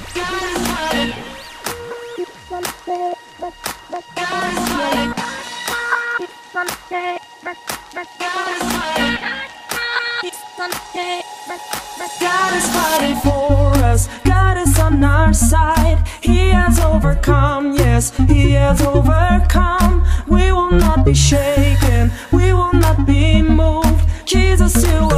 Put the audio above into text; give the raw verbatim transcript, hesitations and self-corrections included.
God is fighting for us, God is on our side. He has overcome, yes, He has overcome. We will not be shaken, we will not be moved. Jesus, you